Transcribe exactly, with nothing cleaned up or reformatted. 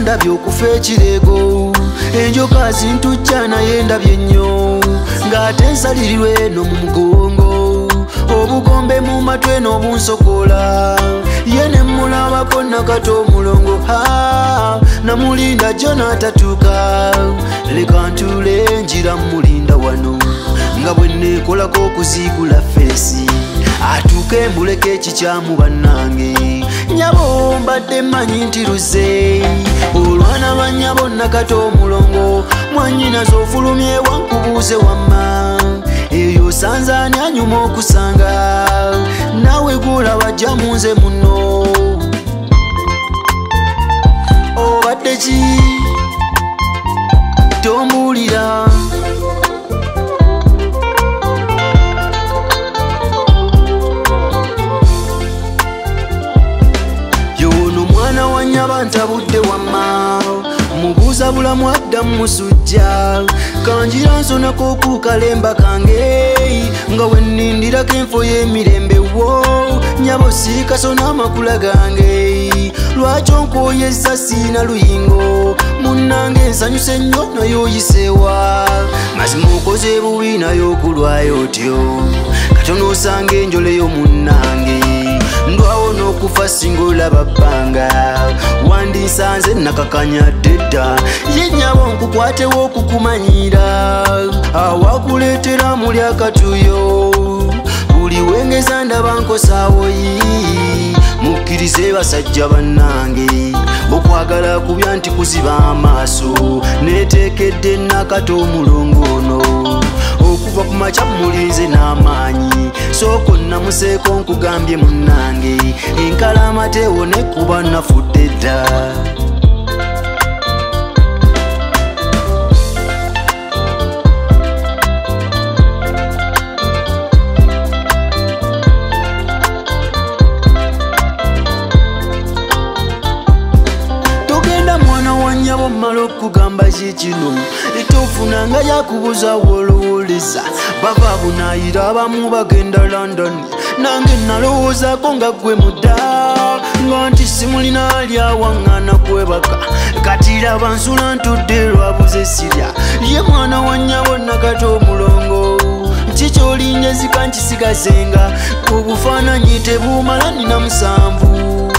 ndabye okufa ekirego enjoka zintujja naye ndabye nnyo ng'ate nsalirirwe eno mu mugongo obugombe mu matwe n'obunsokola ye ne mulabako nakato omulongo ha namulinda jjo n'atatuuka leka ntuule njira mulinda wano nga bwe neekolako okuziigula feesi atuuke mbuleko ekikyamu bannange nyabo mbadde mmanyi nti luze olwana bannyabo nakato omulongo mwannyinaze ofulumye wankubuuze wamma eyo sanzaani anyuma okusanga nawe gula wajja munze muno obadde ki tombuulira yono mwana wa nnyaba ntabudde wamma mubuuza bulamu adda musujja kanjira nsonako okukalemba kange nga wennindirako enfo y'emirembe wo nyabo siikasona amakula gange lwaki onkoyeza siina luyingo munnange nsanyuse nnyo nayo oyiseewa mazima okoze bubi nayo okulwayo otyo katono osanga enjoleyo munnange ndwawo n'okufa singa olaba bbanga wandinsanze nakakanya ddedda ye nnyabo nkukwatewo okukumanyira awakuleetera muli akatuyo buli wengeza ndaba nkosaawoyi mukkirize basajja bannange okwagala kubya nti kuziba amaaso neeteekedde nakato omulongo ono okuva ku makya mulinze n'amaanyi sooko namuseeko nkugambye munnange enkalamateewo nekuba nafudde dda nyabo mmala okugamba kikino etofunanga yakubuza wolowoleza bava bunayira abamu bagenda London nange nalowoozaako nga gwe mudda nga nti simulina alyawaŋŋana kwebaka kati laba nsula ntudde lwabuze sirya ye mwana wa nnyabo nakato omulongo kikyolinnyezika nkisigazenga obufaananyi tebumala nina musanvu